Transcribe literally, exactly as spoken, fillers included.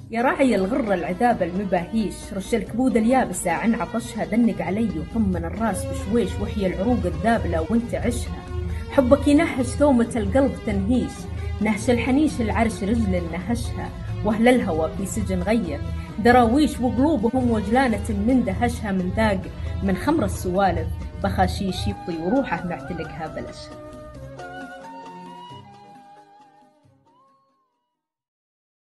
يا راعي الغرة العذابة المباهيش، رش الكبود اليابسة عن عطشها، دنق علي وطمن الراس بشويش، وحي العروق الذابلة وانت عشها. حبك ينهش ثومة القلب تنهيش، نهش الحنيش العرش رجل نهشها. واهل الهوى في سجن غير دراويش، وقلوبهم وجلانة من دهشها. من ذاق من خمر السوالف بخاشيش، يبطي وروحه معتنقها بلشها.